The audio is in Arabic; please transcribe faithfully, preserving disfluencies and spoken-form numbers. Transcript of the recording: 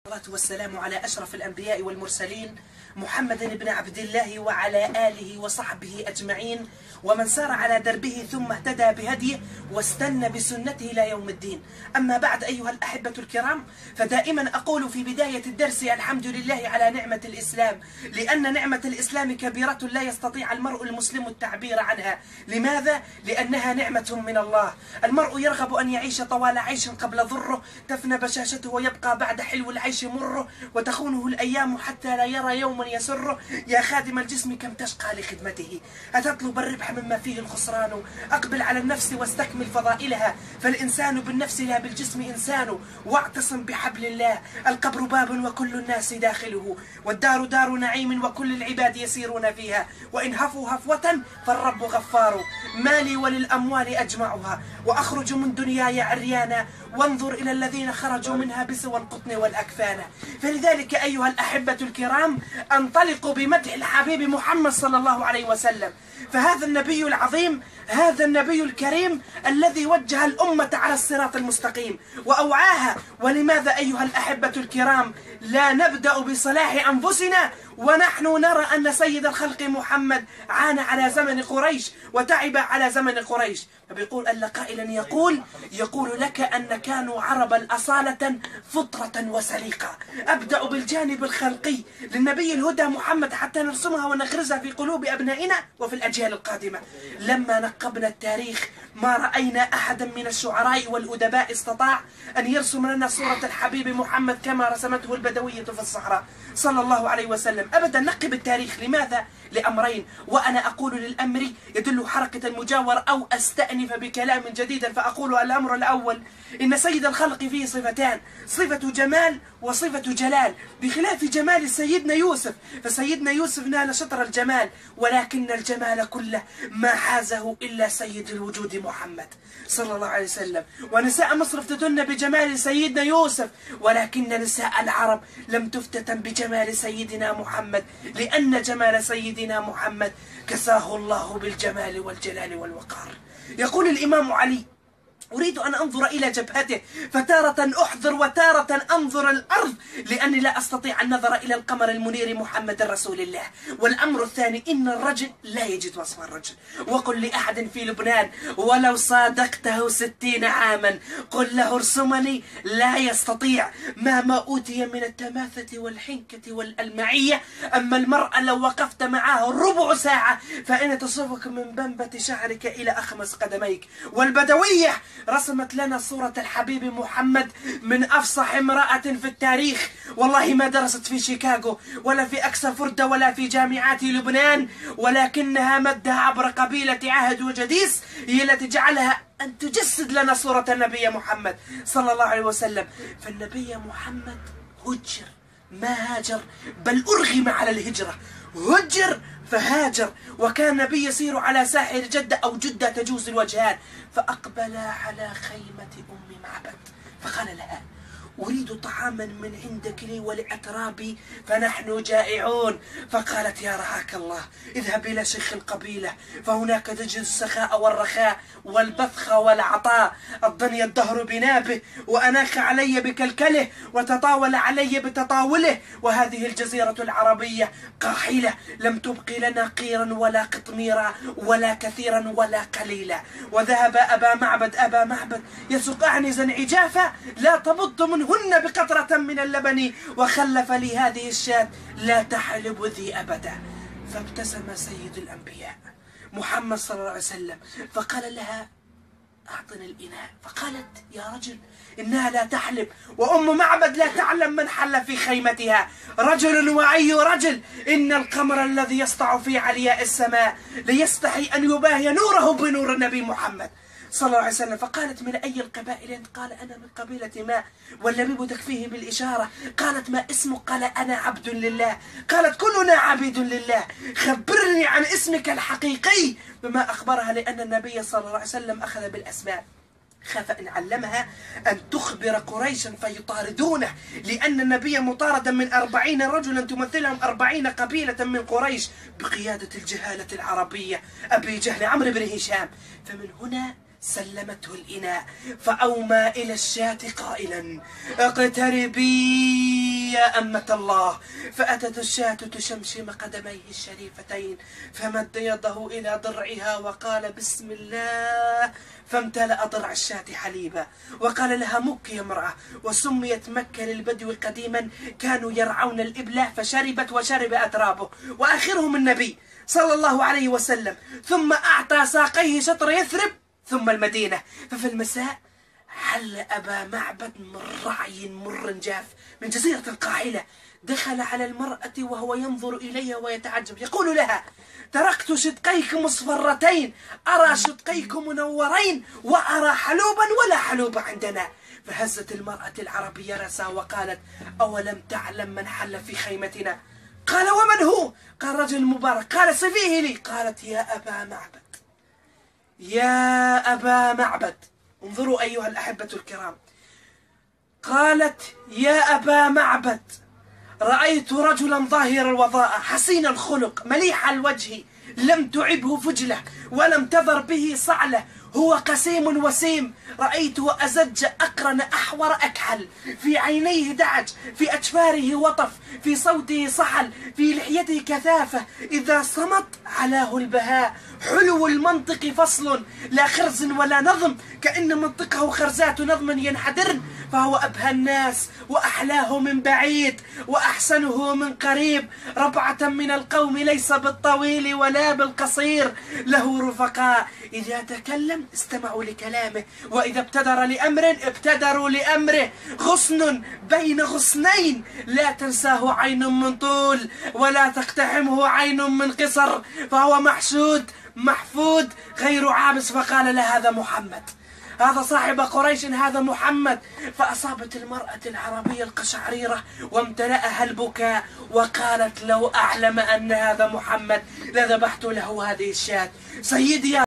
والصلاة والسلام على أشرف الأنبياء والمرسلين محمد بن عبد الله وعلى آله وصحبه أجمعين ومن سار على دربه ثم اهتدى بهديه واستنى بسنته إلى يوم الدين. أما بعد أيها الأحبة الكرام، فدائما أقول في بداية الدرس الحمد لله على نعمة الإسلام، لأن نعمة الإسلام كبيرة لا يستطيع المرء المسلم التعبير عنها. لماذا؟ لأنها نعمة من الله. المرء يرغب أن يعيش طوال عيش قبل ضره، تفنى بشاشته ويبقى بعد حلو العيش مره، وتخونه الأيام حتى لا يرى يوما يسره. يا خادم الجسم كم تشقى لخدمته، أتطلب الربح مما فيه الخسران؟ أقبل على النفس واستكمل فضائلها، فالإنسان بالنفس لا بالجسم إنسان. واعتصم بحبل الله، القبر باب وكل الناس داخله، والدار دار نعيم وكل العباد يسيرون فيها، وإن هفوا هفوة فالرب غفار. مالي وللأموال أجمعها، وأخرج من دنياي عريانا، وانظر إلى الذين خرجوا منها بسوى القطن والأكفان. فلذلك أيها الأحبة الكرام أنطلق بمدح الحبيب محمد صلى الله عليه وسلم، فهذا النبي العظيم، هذا النبي الكريم الذي وجه الأمة على الصراط المستقيم وأوعاها. ولماذا أيها الأحبة الكرام لا نبدأ بصلاح أنفسنا ونحن نرى أن سيد الخلق محمد عانى على زمن قريش وتعب على زمن قريش؟ فبيقول أن قائلا يقول يقول لك أن كانوا عربا أصالة فطرة وسليقة. أبدأ بالجانب الخلقي للنبي الهدى محمد حتى نرسمها ونغرزها في قلوب أبنائنا وفي الأجيال القادمة. لما نقبنا التاريخ ما رأينا أحدا من الشعراء والأدباء استطاع أن يرسم لنا صورة الحبيب محمد كما رسمته البدوية في الصحراء صلى الله عليه وسلم. أبدا نقب التاريخ. لماذا؟ لأمرين، وأنا أقول للأمر يدل حركة المجاور أو أستأنف بكلام جديد فأقول الأمر الأول إن سيد الخلق فيه صفتان، صفة جمال وصفة جلال، بخلاف جمال سيدنا يوسف، فسيدنا يوسف نال شطر الجمال، ولكن الجمال كله ما حازه إلا سيد الوجود محمد صلى الله عليه وسلم. ونساء مصر افتتن بجمال سيدنا يوسف، ولكن نساء العرب لم تفتتن بجمال سيدنا محمد، لأن جمال سيدنا محمد كساه الله بالجمال والجلال والوقار. يقول الإمام علي: أريد أن أنظر إلى جبهته، فتارة أحضر وتارة أنظر الأرض، لأني لا أستطيع النظر إلى القمر المنير محمد رسول الله. والأمر الثاني إن الرجل لا يجد وصف الرجل. وقل لأحد في لبنان ولو صادقته ستين عاما قل له ارسمني، لا يستطيع مهما أوتي من التماثة والحنكة والألمعية. أما المرأة لو وقفت معها ربع ساعة فإن تصفك من بنبة شعرك إلى أخمص قدميك. والبدوية رسمت لنا صورة الحبيب محمد من أفصح امرأة في التاريخ. والله ما درست في شيكاغو ولا في أكسفورد ولا في جامعات لبنان، ولكنها مدها عبر قبيلة عهد وجديس هي التي جعلها أن تجسد لنا صورة النبي محمد صلى الله عليه وسلم. فالنبي محمد هجر ما هاجر، بل أرغم على الهجرة، هجر فهاجر. وكان النبي يسير على ساحر جدة أو جدة تجوز الوجهان، فأقبل على خيمة أم معبد فقال لها: أريد طعاما من عندك لي ولأترابي فنحن جائعون. فقالت: يا رعاك الله، اذهب إلى شيخ القبيلة فهناك تجد السخاء والرخاء والبثخ والعطاء. الضني الدهر بنابه وأناخ علي بكلكله وتطاول علي بتطاوله، وهذه الجزيرة العربية قاحلة لم تبقي لنا قيرا ولا قطميرا ولا كثيرا ولا قليلا. وذهب أبا معبد أبا معبد يسوق أعنزا عجافا لا تبض منهن بقطرة من اللبن، وخلف لي هذه الشاة لا تحلب ذي أبدا. فابتسم سيد الأنبياء محمد صلى الله عليه وسلم فقال لها: أعطني الإناء. فقالت: يا رجل إنها لا تحلب، وأم معبد لا تعلم من حل في خيمتها. رجل وأي رجل، إن القمر الذي يسطع في علياء السماء ليستحي أن يباهي نوره بنور النبي محمد صلى الله عليه وسلم. فقالت: من أي القبائل؟ قال: أنا من قبيلة ما. واللبيب تكفيه بالإشارة. قالت: ما اسمك؟ قال: أنا عبد لله. قالت: كلنا عبيد لله، خبرني عن اسمك الحقيقي. بما أخبرها، لأن النبي صلى الله عليه وسلم أخذ بالأسماء، خاف إن علمها أن تخبر قريشا فيطاردونه، لأن النبي مطاردا من أربعين رجلا تمثلهم أربعين قبيلة من قريش بقيادة الجهالة العربية أبي جهل عمرو بن هشام. فمن هنا سلمته الإناء فأومى إلى الشاة قائلا: اقتربي يا أمة الله. فأتت الشاة تشمشم قدميه الشريفتين، فمد يده إلى ضرعها وقال بسم الله، فامتلأ ضرع الشاة حليبا. وقال لها مك يا امرأة. وسميت مكة للبدو قديما، كانوا يرعون الإبل فشربت وشرب أترابه، وآخرهم النبي صلى الله عليه وسلم. ثم أعطى ساقيه شطر يثرب ثم المدينة. ففي المساء حل أبا معبد من رعي مر جاف من جزيرة القاحلة، دخل على المرأة وهو ينظر إليها ويتعجب، يقول لها تركت شدقيك مصفرتين، أرى شدقيك منورين وأرى حلوبا ولا حلوب عندنا. فهزت المرأة العربية رأسها وقالت أولم تعلم من حل في خيمتنا؟ قال ومن هو؟ قال رجل مبارك. قال صفيه لي. قالت يا أبا معبد، يا أبا معبد. انظروا أيها الأحبة الكرام، قالت يا أبا معبد رأيت رجلا ظاهر الوضاء حسين الخلق مليح الوجه، لم تعبه فجلة ولم تذر به صعلة، هو قسيم وسيم، رأيته أزج أقرن أحور أكحل، في عينيه دعج، في أجفاره وطف، في صوته صحل، في لحيته كثافة، إذا صمت علاه البهاء، حلو المنطق فصل لا خرز ولا نظم، كأن منطقه خرزات نظم ينحدرن، فهو أبهى الناس وأحلاه من بعيد وأحسنه من قريب، ربعة من القوم ليس بالطويل ولا بالقصير، له رفقاء إذا تكلم استمعوا لكلامه، وإذا ابتدر لأمر ابتدروا لأمره، غصن بين غصنين لا تنساه عين من طول ولا تقتحمه عين من قصر، فهو محشود محفود غير عابس. فقال له هذا محمد، هذا صاحب قريش، هذا محمد. فأصابت المرأة العربية القشعريرة وامتلأها البكاء، وقالت لو أعلم أن هذا محمد لذبحت له هذه الشاة. سيدي